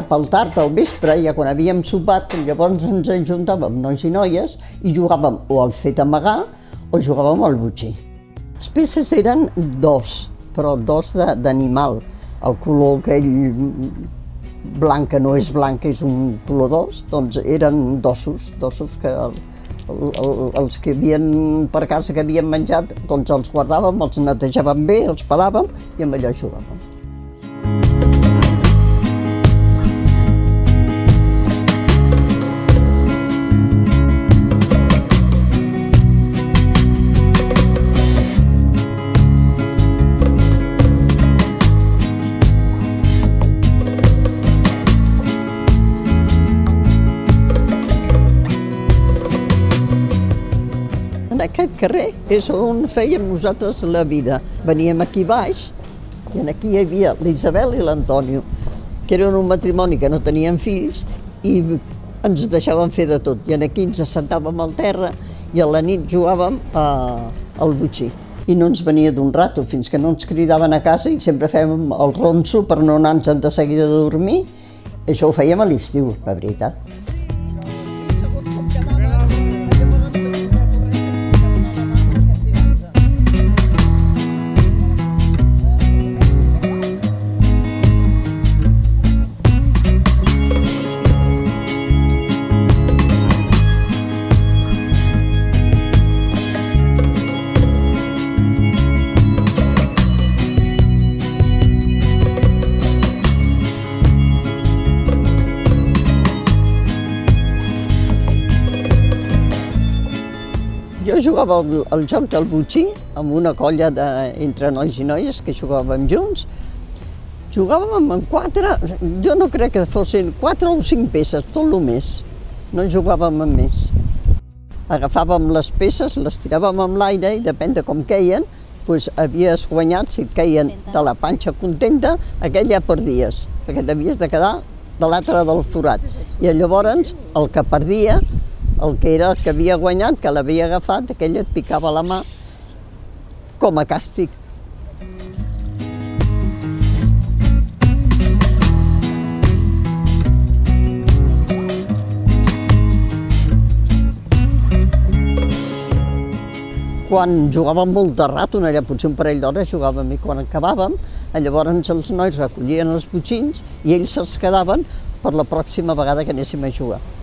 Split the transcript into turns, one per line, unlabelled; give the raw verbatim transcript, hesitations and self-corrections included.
cap al tard, al vespre, ja quan havíem sopat, llavors ens ajuntàvem nois i noies i jugàvem o al fet amagar o jugàvem al botxí. Les peces eren dos, però dos d'animal. El color aquell blanc, que no és blanc, és un color d'os, doncs eren d'ossos, d'ossos que el, el, els que havien per casa que havien menjat, doncs els guardàvem, els netejàvem bé, els pelàvem i amb allò jugàvem. En aquest carrer és on fèiem nosaltres la vida. Veníem aquí baix i aquí hi havia l'Isabel i l'Antonio, que eren un matrimoni que no tenien fills i ens deixaven fer de tot. I aquí ens assentàvem al terra i a la nit jugàvem al botxí. I no ens venia d'un rato, fins que no ens cridaven a casa i sempre fèiem el ronso per no anar-nos de seguida a dormir. Això ho fèiem a l'estiu, la veritat. Jo jugava al joc del botxí amb una colla entre nois i noies que jugàvem junts. Jugàvem amb quatre, jo no crec que fossin quatre o cinc peces, tot el més. No jugàvem amb més. Agafàvem les peces, les tiràvem amb l'aire i depèn de com queien, doncs havies guanyat, si et queien de la panxa contenta, aquell ja perdies, perquè t'havies de quedar de l'altre del forat. I llavors el que perdia, el que era el que havia guanyat, que l'havia agafat, aquell et picava la mà com a càstig. Quan jugàvem molt de rato, allà potser un parell d'hores jugàvem i quan acabàvem, llavors els nois recollien els botxins i ells se'ls quedaven per la pròxima vegada que anéssim a jugar.